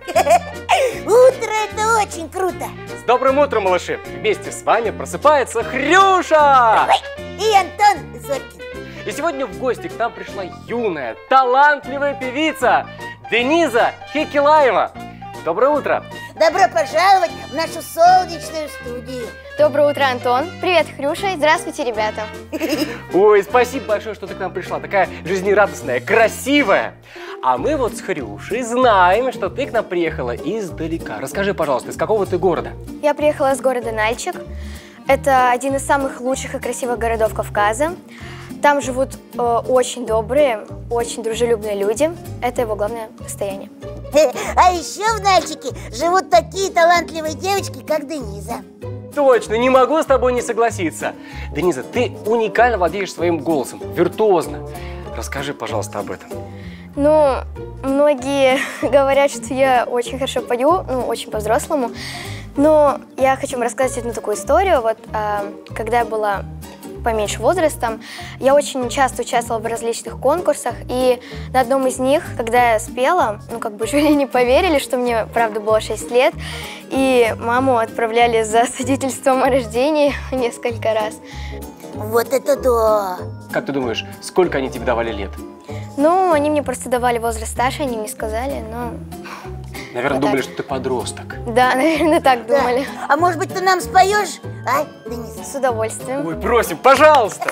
Утро – это очень круто. С добрым утром, малыши! Вместе с вами просыпается Хрюша! И Антон Зорькин. И сегодня в гости к нам пришла юная, талантливая певица Дениза Хекилаева. Доброе утро! Добро пожаловать в нашу солнечную студию. Доброе утро, Антон. Привет, Хрюша. И здравствуйте, ребята. Ой, спасибо большое, что ты к нам пришла. Такая жизнерадостная, красивая. А мы вот с Хрюшей знаем, что ты к нам приехала издалека. Расскажи, пожалуйста, из какого ты города? Я приехала из города Нальчик. Это один из самых лучших и красивых городов Кавказа. Там живут очень добрые, очень дружелюбные люди. Это его главное достояние. А еще в Нальчике живут такие талантливые девочки, как Дениза. Точно, не могу с тобой не согласиться. Дениза, ты уникально владеешь своим голосом, виртуозно. Расскажи, пожалуйста, об этом. Ну, многие говорят, что я очень хорошо пою, очень по-взрослому. Но я хочу вам рассказать одну такую историю. Вот, когда я была поменьше возрастом, я очень часто участвовала в различных конкурсах, и на одном из них, когда я спела, жюри не поверили, что мне, правда, было 6 лет, и маму отправляли за свидетельством о рождении несколько раз. Вот это да! Как ты думаешь, сколько они тебе давали лет? Ну, они мне просто давали возраст старше, они мне сказали, но... Наверное, думали, что ты подросток. Да, наверное, так думали. Да. А может быть, ты нам споешь, а, Дениза? С удовольствием. Ой, просим, пожалуйста!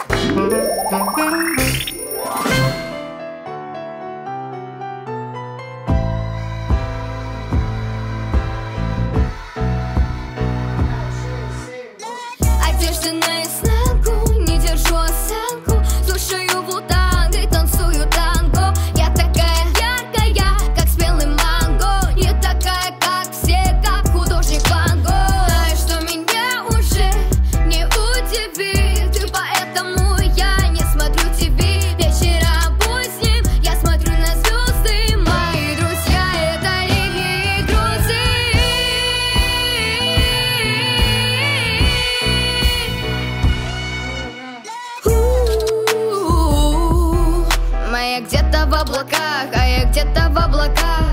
Одежда наизнанку, не держу осанку, слушаю вултанг и танцую танго. Я такая яркая, как спелый манго, не такая, как все, как художник Ван Гог. Знаешь, что меня уже не удивит, и поэтому я не смотрю ТВ. Вечером поздним я смотрю на звезды, мои друзья — это Ливия и Грузия. Моя где-то в облаках, а я где-то в облаках.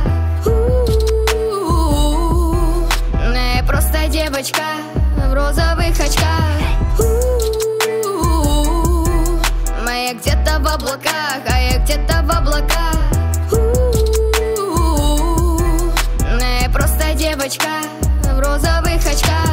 Я просто девочка в розовых очках. Моя где-то в облаках, а я где-то в облаках. Я просто девочка в розовых очках.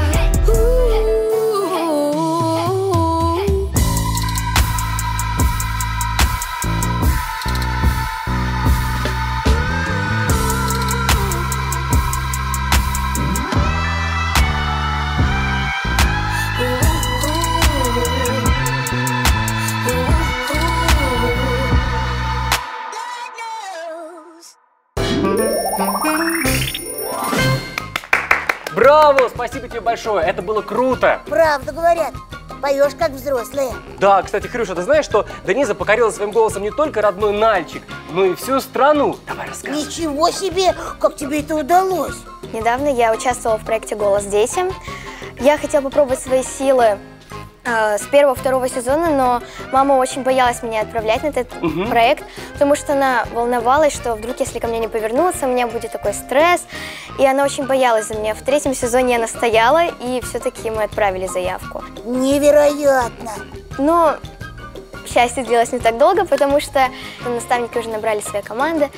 Браво! Спасибо тебе большое, это было круто! Правду говорят, поешь как взрослая. Да, кстати, Хрюша, ты знаешь, что Дениза покорила своим голосом не только родной Нальчик, но и всю страну? Давай рассказывай. Ничего себе! Как тебе это удалось? Недавно я участвовала в проекте «Голос детям». Я хотела попробовать свои силы с первого-второго сезона, но мама очень боялась меня отправлять на этот проект, потому что она волновалась, что вдруг, если ко мне не повернуться, у меня будет такой стресс, и она очень боялась за меня. В третьем сезоне я настояла, и все-таки мы отправили заявку. Невероятно! Но счастье длилось не так долго, потому что наставники уже набрали свои команды,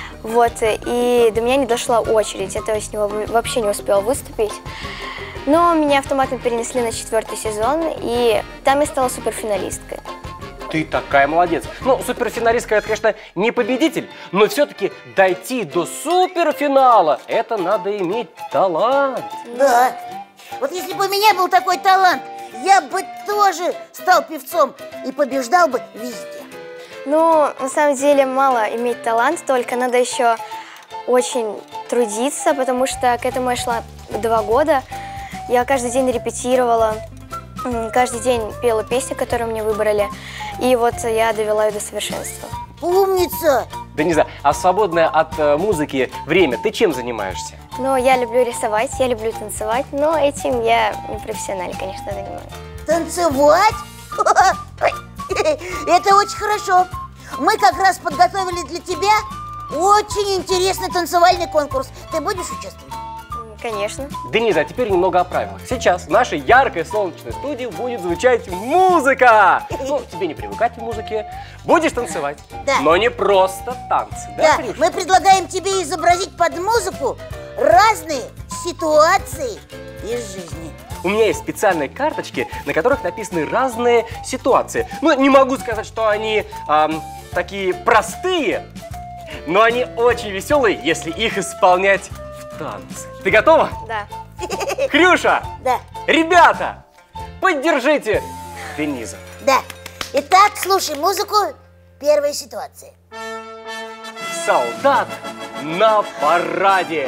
и до меня не дошла очередь, я то есть вообще не успела выступить. Но меня автоматом перенесли на 4-й сезон, и там я стала суперфиналисткой. Ты такая молодец. Ну, суперфиналистка — это, конечно, не победитель, но все-таки дойти до суперфинала — это надо иметь талант. Да. Вот если бы у меня был такой талант, я бы тоже стал певцом и побеждал бы везде. Ну, на самом деле, мало иметь талант, только надо еще очень трудиться, потому что к этому я шла 2 года. Я каждый день репетировала, каждый день пела песни, которые мне выбрали, и вот я довела ее до совершенства. Умница! Дениза, а свободное от музыки время ты чем занимаешься? Ну, я люблю рисовать, я люблю танцевать, но этим я не профессионально, конечно, занимаюсь. Танцевать? Это очень хорошо. Мы как раз подготовили для тебя очень интересный танцевальный конкурс. Ты будешь участвовать? Конечно. Дениза, а теперь немного о правилах. Сейчас в нашей яркой солнечной студии будет звучать музыка. Ну, тебе не привыкать к музыке. Будешь танцевать, Да. но не просто танцы. Да, Хрюш? мы предлагаем тебе изобразить под музыку разные ситуации из жизни. У меня есть специальные карточки, на которых написаны разные ситуации. Ну, не могу сказать, что они такие простые, но они очень веселые, если их исполнять в танце. Ты готова? Да. Хрюша! Да, Ребята! Поддержите Дениза. да. Итак, слушай музыку. Первая ситуация. Солдат на параде.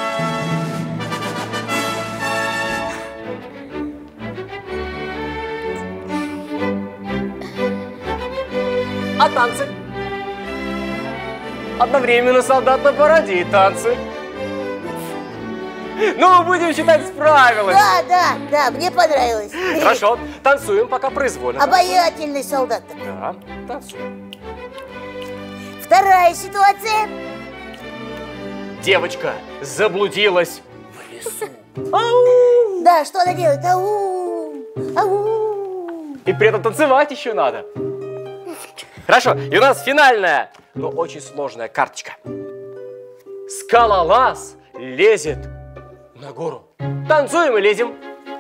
А танцы? Одновременно солдат на параде и танцы. Ну, будем считать, справилась. Да, мне понравилось. Хорошо, танцуем, пока произвольно. Обаятельный солдат такой. Да, танцуем. Вторая ситуация. Девочка заблудилась в лесу. Да, что она делает? Ау! Ау! И при этом танцевать еще надо. Хорошо, и у нас финальная, но очень сложная карточка. Скалолаз лезет на гору. Танцуем и лезем.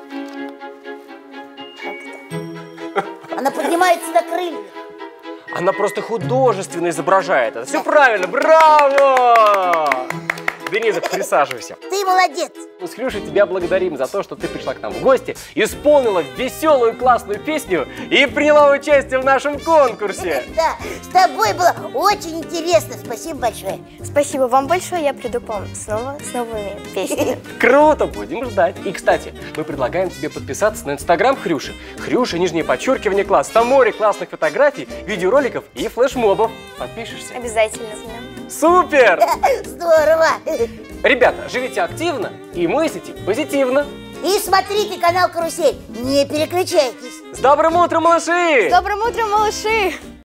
Она поднимается на крылья. Она просто художественно изображает это. Все правильно, браво! Дениза, присаживайся. Ты молодец. Мы с Хрюшей тебя благодарим за то, что ты пришла к нам в гости, исполнила веселую классную песню и приняла участие в нашем конкурсе. Да, с тобой было очень интересно. Спасибо большое. Спасибо вам большое. Я приду к вам снова с новыми песнями. Круто, будем ждать. И, кстати, мы предлагаем тебе подписаться на инстаграм Хрюши. Хрюша, _, класс. Там море классных фотографий, видеороликов и флешмобов. Подпишешься? Обязательно за мной. Супер! Здорово. Ребята, живите активно и мыслите позитивно. И смотрите канал «Карусель». Не переключайтесь. С добрым утром, малыши! С добрым утром, малыши!